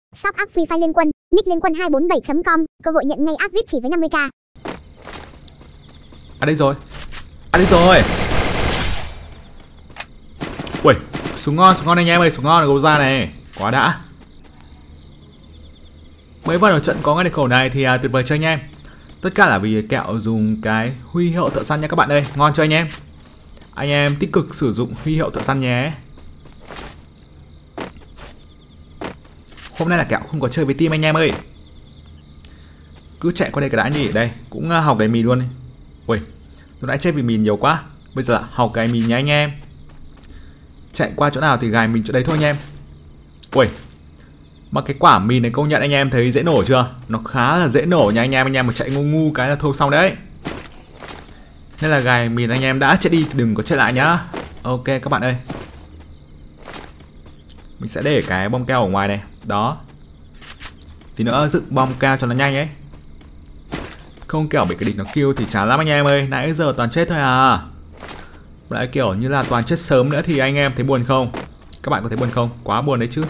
Shop app Free Fire Liên Quân, nick Liên Quân 247.com, cơ hội nhận ngay app VIP chỉ với 50k. À đây rồi. À đây rồi. Ui, súng ngon anh em ơi, súng ngon gấu ra này, quá đã. Mới vào đầu trận có ngay được khẩu này thì tuyệt vời chơi anh em. Tất cả là vì kẹo dùng cái huy hiệu thợ săn nha các bạn ơi, ngon chơi anh em. Anh em tích cực sử dụng huy hiệu thợ săn nhé. Hôm nay là kẹo không có chơi với team anh em ơi. Cứ chạy qua đây cái đã nhỉ. Đây cũng học cái mìn luôn. Ui, tôi đã chơi vì mìn nhiều quá. Bây giờ là học cái mìn nhé anh em. Chạy qua chỗ nào thì gài mình chỗ đấy thôi anh em. Ui, mà cái quả mìn này công nhận anh em thấy dễ nổ chưa? Nó khá là dễ nổ nha anh em. Anh em mà chạy ngu ngu cái là thôi xong đấy. Nên là gài mìn anh em đã chạy đi đừng có chạy lại nhá. Ok các bạn ơi. Mình sẽ để cái bom keo ở ngoài này. Đó. Tí nữa dựng bom keo cho nó nhanh ấy. Không kiểu bị cái địch nó kill thì chán lắm anh em ơi. Nãy giờ toàn chết thôi à. Lại kiểu như là toàn chết sớm nữa thì anh em thấy buồn không? Các bạn có thấy buồn không? Quá buồn đấy chứ.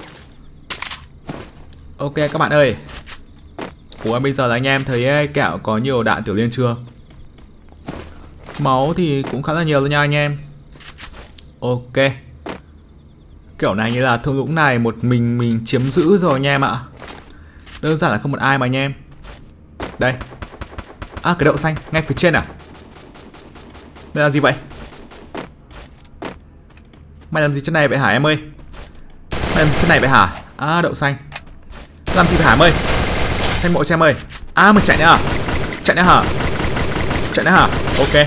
Ok các bạn ơi. Ủa bây giờ là anh em thấy kẹo có nhiều đạn tiểu liên chưa? Máu thì cũng khá là nhiều rồi nha anh em. Ok. Kiểu này như là thung lũng này một mình chiếm giữ rồi anh em ạ. Đơn giản là không một ai mà anh em. Đây. À cái đậu xanh ngay phía trên à? Đây là gì vậy? Mày làm gì trên này vậy hả em ơi? Mày làm gì trên này vậy hả? À đậu xanh. Làm gì vậy hả em ơi? Xanh mộ cho em ơi. À mày chạy nữa à? Chạy nữa hả? Chạy nữa hả? Ok.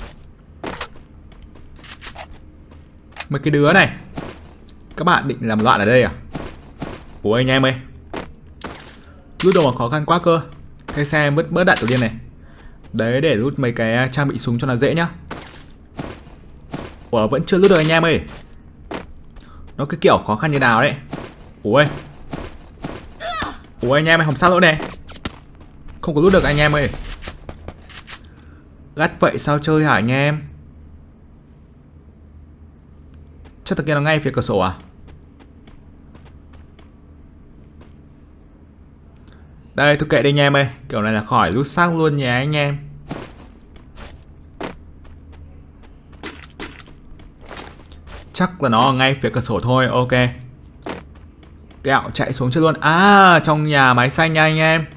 Mấy cái đứa này các bạn định làm loạn ở đây à? Ủa anh em ơi, lút đồ mà khó khăn quá cơ. Cái xe vứt bớt đạn tiểu liên này. Đấy để lút mấy cái trang bị súng cho nó dễ nhá. Ủa vẫn chưa lút được anh em ơi. Nó cái kiểu khó khăn như nào đấy. Ủa anh em ơi, không sao lỗi này. Không có lút được anh em ơi. Gắt vậy sao chơi hả anh em? Chắc thằng kia nó ngay phía cửa sổ à? Đây tôi kệ đi anh em ơi. Kiểu này là khỏi lút xác luôn nhé anh em. Chắc là nó ở ngay phía cửa sổ thôi. Ok. Kẹo chạy xuống chơi luôn. À trong nhà máy xanh nha anh em.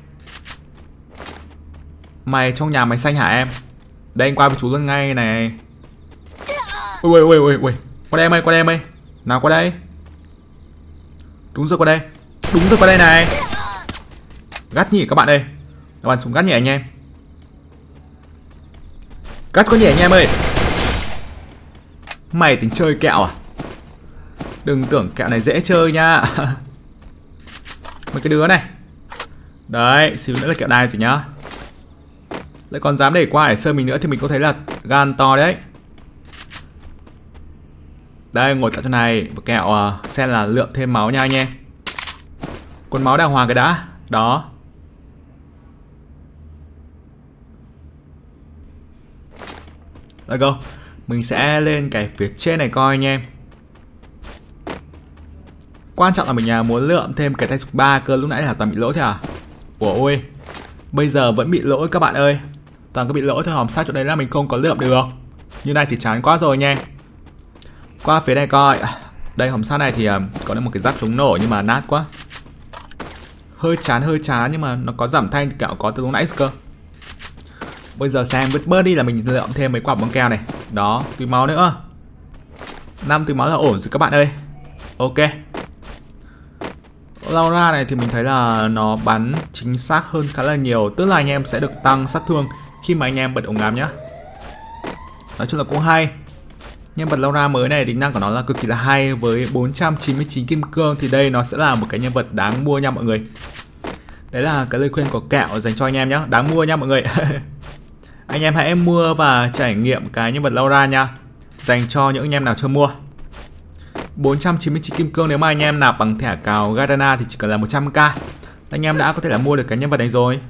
Mày trong nhà máy xanh hả em? Đây anh qua với chú luôn ngay này. Ui. Qua đây em ơi, qua đây em ơi. Nào qua đây. Đúng rồi qua đây. Đúng rồi qua đây này. Gắt nhỉ các bạn ơi. Nó bắn súng gắt nhỉ anh em. Gắt có nhỉ anh em ơi. Mày tính chơi kẹo à? Đừng tưởng kẹo này dễ chơi nha. Mấy cái đứa này. Đấy, xíu nữa là kẹo đai rồi nhá. Lại còn dám để qua để sơn mình nữa thì mình có thấy là gan to đấy. Đây ngồi tại chỗ này. Và kẹo xem là lượng thêm máu nha anh em. Còn máu đàng hoàng cái đã. Đó. Đây go. Mình sẽ lên cái phía trên này coi anh em. Quan trọng là mình muốn lượm thêm cái tay súng 3 cơ. Lúc nãy là toàn bị lỗi thế à? Ủa ôi. Bây giờ vẫn bị lỗi các bạn ơi. Toàn có bị lỗi thôi, hòm sát chỗ đấy là mình không có lượm được. Như này thì chán quá rồi nha. Qua phía này coi. Đây hòm sát này thì có một cái giáp chống nổ nhưng mà nát quá. Hơi chán nhưng mà nó có giảm thanh thì kẹo có từ lúc nãy cơ. Bây giờ xem vứt bớt đi là mình lượm thêm mấy quả bóng keo này. Đó, túi máu nữa. 5 túi máu là ổn rồi các bạn ơi. Ok. Laura này thì mình thấy là nó bắn chính xác hơn khá là nhiều. Tức là anh em sẽ được tăng sát thương khi mà anh em bật ống ngắm nhá. Nói chung là cũng hay. Nhân vật Laura mới này tính năng của nó là cực kỳ là hay. Với 499 kim cương thì đây nó sẽ là một cái nhân vật đáng mua nha mọi người. Đấy là cái lời khuyên của kẹo dành cho anh em nhé. Đáng mua nha mọi người. Anh em hãy mua và trải nghiệm cái nhân vật Laura nha. Dành cho những anh em nào chưa mua. 499 kim cương nếu mà anh em nạp bằng thẻ cào Garena thì chỉ cần là 100k. Anh em đã có thể là mua được cái nhân vật này rồi.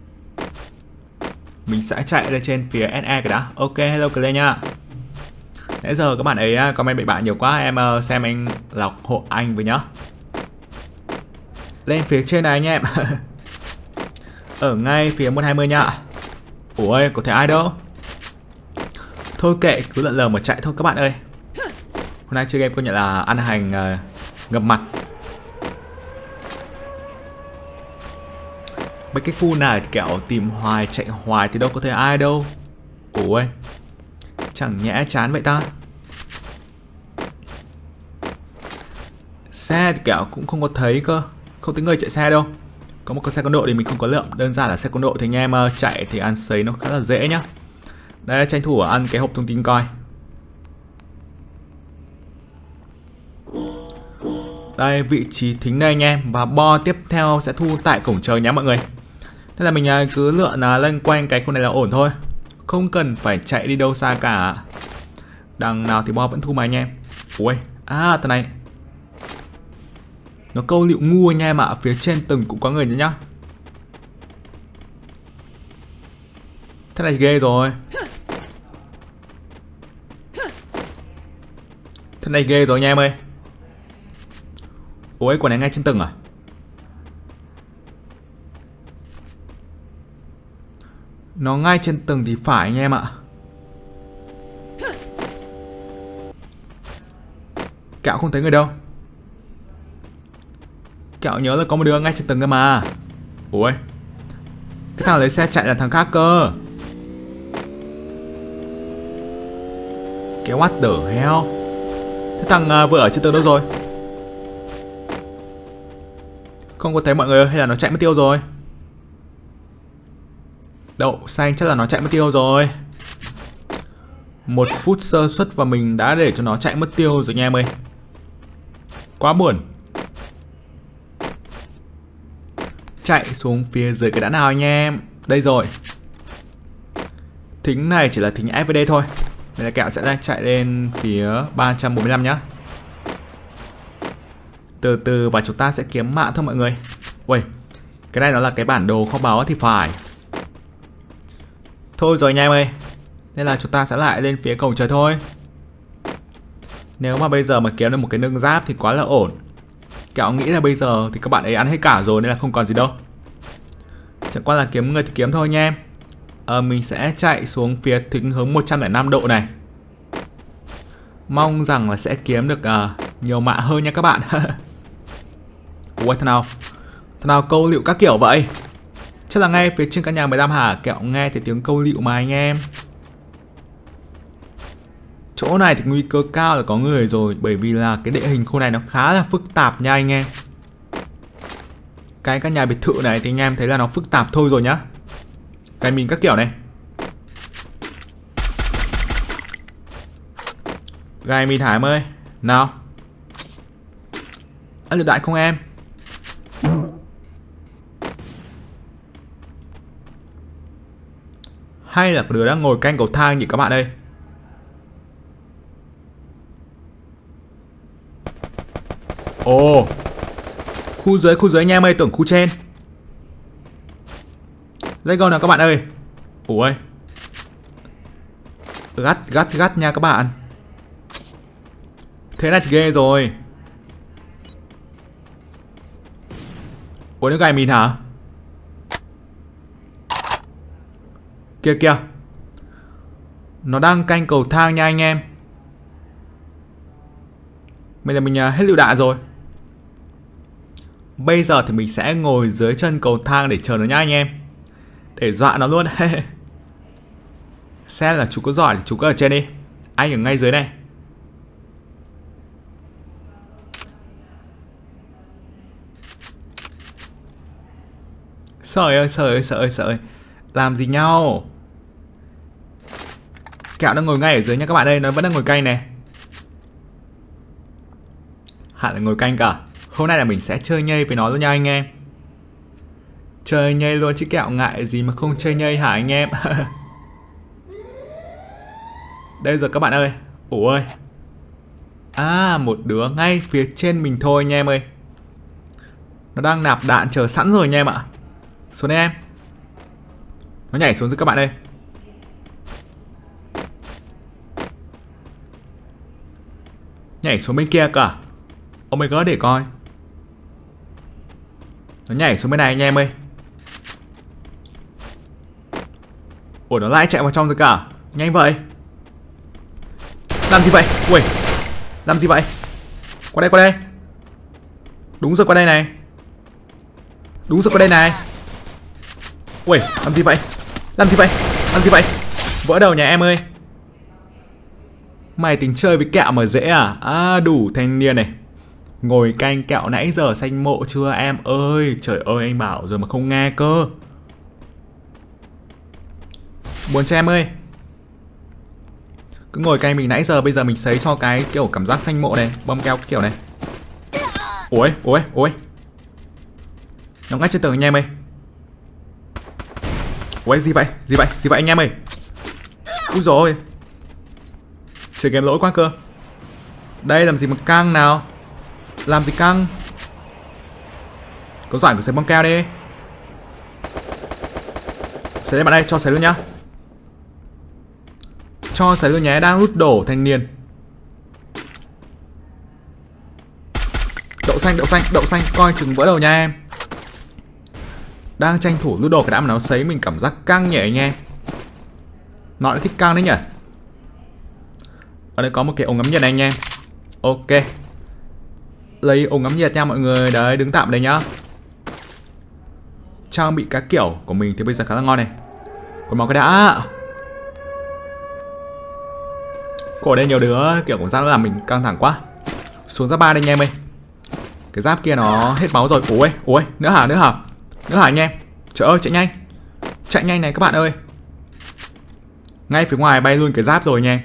Mình sẽ chạy lên trên phía SE cái đã. Ok, hello Clay nha. Nãy giờ các bạn ấy comment bậy bạ nhiều quá. Em xem anh lọc hộ anh với nhá. Lên phía trên này anh em. Ở ngay phía 120 nhá. Ủa có thể ai đâu. Thôi kệ, cứ lợn lờ mà chạy thôi các bạn ơi. Hôm nay chơi game công nhận là ăn hành ngập mặt. Mấy cái khu này kẹo tìm hoài chạy hoài thì đâu có thể ai đâu. Ủa chẳng nhẽ chán vậy ta. Xe thì kẹo cũng không có thấy cơ. Không thấy người chạy xe đâu. Có một con xe con độ thì mình không có lượm. Đơn giản là xe con độ thì anh em chạy thì ăn sấy nó khá là dễ nhá. Đây tranh thủ ăn cái hộp thông tin coi. Đây vị trí thính đây anh em. Và bo tiếp theo sẽ thu tại cổng trời nhá mọi người. Thế là mình cứ lượn lanh quanh cái khu này là ổn thôi. Không cần phải chạy đi đâu xa cả. Đằng nào thì bo vẫn thu mà anh em. Ui, thằng này nó câu liệu ngu anh em ạ. Phía trên tầng cũng có người nữa nhá. Thế này ghê rồi. Thế này ghê rồi anh em ơi. Ôi quả này ngay trên tầng à? Nó ngay trên tầng thì phải anh em ạ. Kẹo không thấy người đâu. Kẹo nhớ là có một đứa ngay trên tầng cơ mà. Ủa cái thằng lấy xe chạy là thằng khác cơ. Cái what the hell. Thế thằng vừa ở trên tầng đâu rồi? Không có thấy mọi người ơi, hay là nó chạy mất tiêu rồi? Đậu xanh chắc là nó chạy mất tiêu rồi. 1 phút sơ suất và mình đã để cho nó chạy mất tiêu rồi nha em ơi. Quá buồn. Chạy xuống phía dưới cái đã nào anh em. Đây rồi. Thính này chỉ là thính FVD thôi. Đây là kẹo sẽ đang chạy lên phía 345 nhá. Từ từ và chúng ta sẽ kiếm mạng thôi mọi người. Ui, cái này nó là cái bản đồ kho báu thì phải. Thôi rồi nha em ơi. Nên là chúng ta sẽ lại lên phía cổng trời thôi. Nếu mà bây giờ mà kiếm được một cái nâng giáp thì quá là ổn. Kẹo nghĩ là bây giờ thì các bạn ấy ăn hết cả rồi nên là không còn gì đâu. Chẳng qua là kiếm người thì kiếm thôi nha em. Mình sẽ chạy xuống phía thính hướng 105 độ này. Mong rằng là sẽ kiếm được nhiều mạng hơn nha các bạn. Ủa thằng nào câu liệu các kiểu vậy? Chắc là ngay phía trên căn nhà 15 hả? Kẹo nghe thấy tiếng câu liệu mà anh em. Chỗ này thì nguy cơ cao là có người rồi. Bởi vì là cái địa hình khu này nó khá là phức tạp nha anh em. Cái căn nhà biệt thự này thì anh em thấy là nó phức tạp thôi rồi nhá. Cái mình các kiểu này. Gai mình Hải ơi. Nào. Ăn lượt đại không em? Hay là đứa đang ngồi canh cầu thang nhỉ các bạn ơi? Ồ, khu dưới anh em ơi, tưởng khu trên. Let's go nào các bạn ơi. Ủa, gắt nha các bạn. Thế này thì ghê rồi. Ủa nó gài mình hả? Kìa nó đang canh cầu thang nha anh em. Bây giờ mình hết lựu đạn rồi. Bây giờ thì mình sẽ ngồi dưới chân cầu thang để chờ nó nhá anh em. Để dọa nó luôn. Xem là chú có giỏi thì chú cứ ở trên đi. Anh ở ngay dưới này. Sợ ơi. Làm gì nhau? Kẹo đang ngồi ngay ở dưới nha các bạn ơi. Nó vẫn đang ngồi canh này. Hẳn là ngồi canh cả. Hôm nay là mình sẽ chơi nhây với nó luôn nha anh em. Chơi nhây luôn chứ kẹo ngại gì mà không chơi nhây hả anh em. Đây rồi các bạn ơi. Ủa ơi. Một đứa ngay phía trên mình thôi anh em ơi. Nó đang nạp đạn chờ sẵn rồi anh em ạ. Xuống đây em. Nó nhảy xuống rồi các bạn ơi. Nhảy xuống bên kia cả. Oh my god để coi. Nó nhảy xuống bên này anh em ơi. Ủa nó lại chạy vào trong rồi cả. Nhanh vậy. Làm gì vậy? Ui, làm gì vậy? Qua đây, qua đây. Đúng rồi, qua đây này. Đúng rồi, qua đây này. Ui, làm gì vậy? Làm gì vậy? Làm gì vậy? Vỡ đầu nhà em ơi. Mày tính chơi với kẹo mà dễ à? À đủ thanh niên này. Ngồi canh kẹo nãy giờ xanh mộ chưa em ơi? Trời ơi anh bảo rồi mà không nghe cơ. Buồn cho em ơi. Cứ ngồi canh mình nãy giờ, bây giờ mình sấy cho cái kiểu cảm giác xanh mộ này. Bom keo kiểu này. Ôi, ôi, ôi. Nó ngay trên tường anh em ơi. Ôi gì vậy? Gì vậy? Gì vậy anh em ơi? Úi dồi ôi. Chơi game lỗi quá cơ. Đây làm gì mà căng nào. Làm gì căng. Có giỏi của sấy bom keo đi. Sấy lên bạn đây, cho sấy luôn nhá. Cho sấy luôn nhé, đang hút đổ thanh niên. Đậu xanh, đậu xanh, đậu xanh, coi chừng vỡ đầu nha em. Đang tranh thủ lút đồ cái đã mà nó sấy mình cảm giác căng nhỉ anh em. Nó lại thích căng đấy nhỉ. Ở đây có một cái ống ngắm nhiệt này anh em. Ok. Lấy ống ngắm nhiệt nha mọi người. Đấy, đứng tạm đây nhá. Trang bị cá kiểu của mình thì bây giờ khá là ngon này. Còn máu cái đã. Cổ đây nhiều đứa kiểu cảm giác làm mình căng thẳng quá. Xuống giáp 3 đây anh em ơi. Cái giáp kia nó hết máu rồi. Ôi, ôi, nữa hả, nữa hả? Nữa hả anh em? Trời ơi, chạy nhanh. Chạy nhanh này các bạn ơi. Ngay phía ngoài bay luôn cái giáp rồi nha em.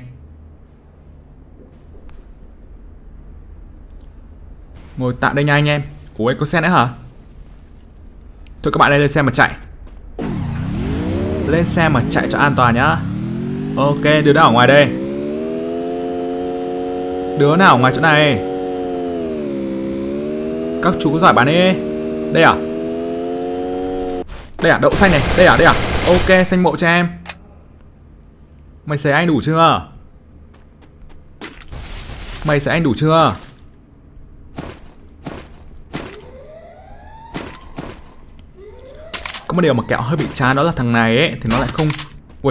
Ngồi tạm đây nha anh em. Ủa có xe nữa hả? Thôi các bạn đây lên xe mà chạy. Lên xe mà chạy cho an toàn nhá. Ok, đứa nào ở ngoài đây? Đứa nào ở ngoài chỗ này? Các chú có giỏi bắn đi. Đây à? Đây à, đậu xanh này. Đây à, đây à? Ok, xanh mộ cho em. Mày xấy anh đủ chưa? Mày xấy anh đủ chưa? Có một điều mà kẹo hơi bị chán đó là thằng này ấy thì nó lại không. Ui.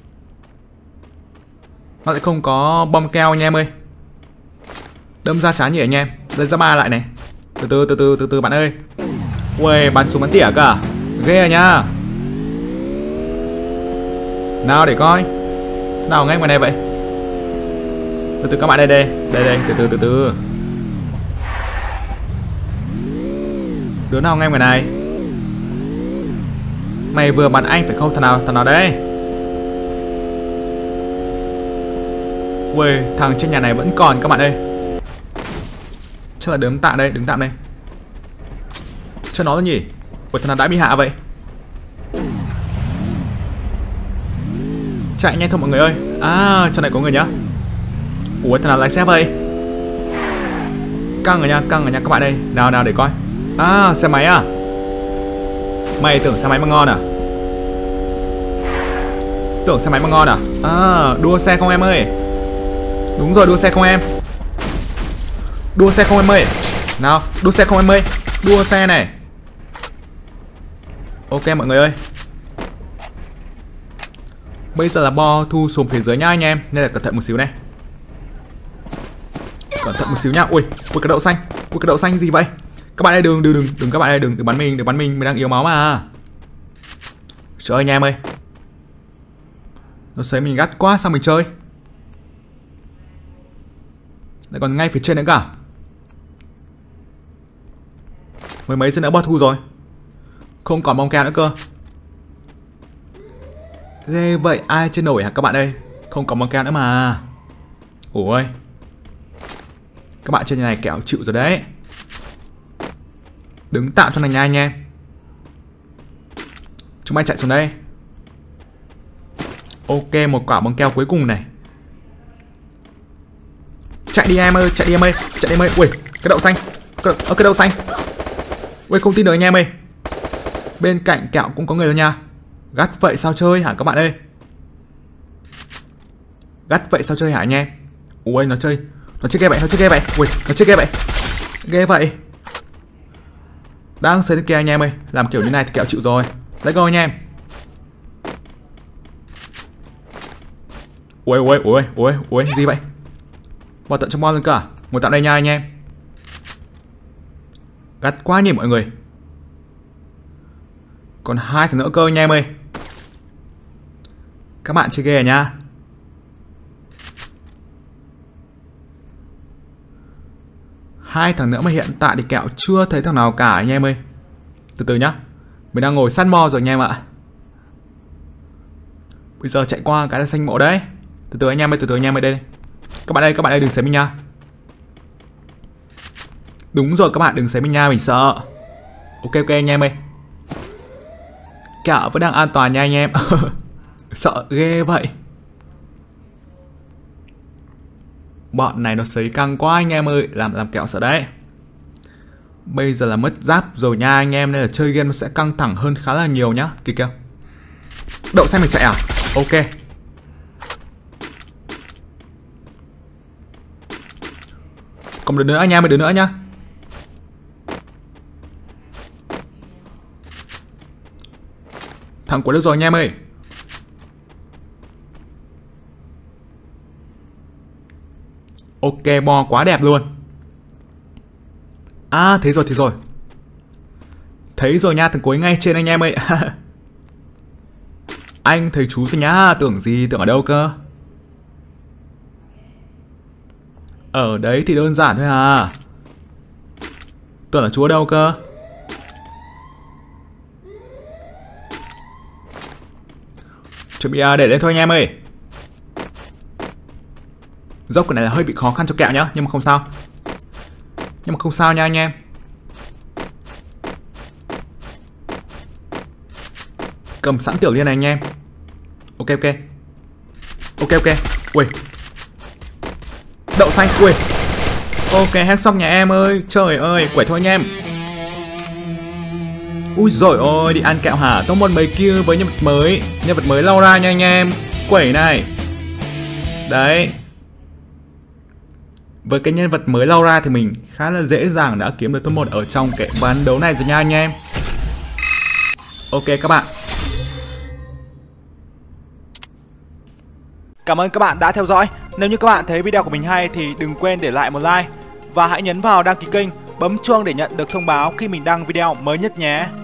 Nó lại không có bom keo anh em ơi. Đâm ra chán nhỉ anh em. Lên ra 3 lại này. Từ từ bạn ơi. Ui, bắn súng bắn tỉa cả. Ghê à nha. Nào để coi. Nào ngay ngoài này vậy. Từ từ các bạn đây đây. Đây từ từ. Đứa nào ngay ngoài này? Mày vừa bắn anh phải không? Thằng nào đấy? Ui, thằng trên nhà này vẫn còn các bạn ơi. Chắc là đứng tạm đây, đứng tạm đây. Cho nó rồi nhỉ. Ui, thằng nào đã bị hạ vậy? Chạy nhanh thôi mọi người ơi. À, chỗ này có người nhá. Ủa, thằng nào lái xe vậy? Căng rồi nha các bạn ơi. Nào để coi. À, xe máy à? Mày tưởng xe máy mà ngon à? Tưởng xe máy mà ngon à? À, đua xe không em ơi? Đúng rồi, đua xe không em? Đua xe không em ơi? Nào, đua xe không em ơi? Đua xe này. Ok mọi người ơi. Bây giờ là bo thu xuống phía dưới nha anh em. Nên là cẩn thận một xíu này. Cẩn thận một xíu nha. Ui, cái đậu xanh. Ui, cái đậu xanh gì vậy? Các bạn ơi đừng các bạn ơi đừng bắn mình, mình đang yếu máu mà. Trời ơi anh em ơi. Nó sấy mình gắt quá sao mình chơi. Lại còn ngay phía trên nữa cả. Mấy giây nữa bo thu rồi. Không còn bom keo nữa cơ. Ghê vậy ai chơi nổi hả các bạn ơi. Không còn bom keo nữa mà. Ủa. Các bạn chơi như này kẹo chịu rồi đấy. Đứng tạm cho này nha anh em. Chúng mày chạy xuống đây. Ok, một quả bóng keo cuối cùng này. Chạy đi em ơi, chạy đi em ơi, chạy đi em ơi. Ui, cái đậu xanh. Cái đậu xanh. Ui, không tin được anh em ơi. Bên cạnh kẹo cũng có người rồi nha. Gắt vậy sao chơi hả các bạn ơi? Gắt vậy sao chơi hả anh em? Ui, nó chơi ghê vậy, Ui, nó chơi ghê vậy. Ghê vậy. Đang xây thế kia anh em ơi. Làm kiểu như này thì kẹo chịu rồi. Let's go anh em. Ui, gì vậy? Vào tận trong mon luôn cả. Ngồi tạm đây nha anh em. Gắt quá nhỉ mọi người. Còn 2 thằng nữa cơ anh em ơi. Các bạn chơi ghê nha. Hai thằng nữa mà hiện tại thì kẹo chưa thấy thằng nào cả anh em ơi. Từ từ nhá. Mình đang ngồi săn mo rồi anh em ạ. Bây giờ chạy qua cái là xanh mộ đấy. Từ từ anh em ơi, từ từ anh em ơi đây. Các bạn ơi đừng xé mình nha. Đúng rồi các bạn, đừng xé mình nha, mình sợ. Ok anh em ơi. Kẹo vẫn đang an toàn nha anh em. Sợ ghê vậy. Bọn này nó sấy căng quá anh em ơi. Làm kẹo sợ đấy. Bây giờ là mất giáp rồi nha anh em. Nên là chơi game nó sẽ căng thẳng hơn khá là nhiều nhá. Kìa. Đậu xanh mình chạy à? Ok. Còn đứa nữa anh em ơi, đứa nữa nhá. Thằng cuối được rồi anh em ơi. Ok, bo quá đẹp luôn. À, thấy rồi. Thấy rồi nha, thằng cuối ngay trên anh em ơi. Anh thấy chú rồi nhá, tưởng gì, tưởng ở đâu cơ. Ở đấy thì đơn giản thôi à. Tưởng là chú ở đâu cơ. Chuẩn bị để lên thôi anh em ơi. Dốc cái này là hơi bị khó khăn cho kẹo nhá. Nhưng mà không sao nha anh em. Cầm sẵn tiểu liên này anh em. Ok. Ui. Đậu xanh. Ui. Ok, headshot nhà em ơi. Trời ơi, quẩy thôi anh em. Ui rồi ôi, đi ăn kẹo hả? Top 1 mấy kia với nhân vật mới Laura nha anh em. Quẩy này. Đấy. Với cái nhân vật mới Laura thì mình khá là dễ dàng đã kiếm được top 1 ở trong cái ván đấu này rồi nha anh em. Ok các bạn. Cảm ơn các bạn đã theo dõi. Nếu như các bạn thấy video của mình hay thì đừng quên để lại một like. Và hãy nhấn vào đăng ký kênh, bấm chuông để nhận được thông báo khi mình đăng video mới nhất nhé.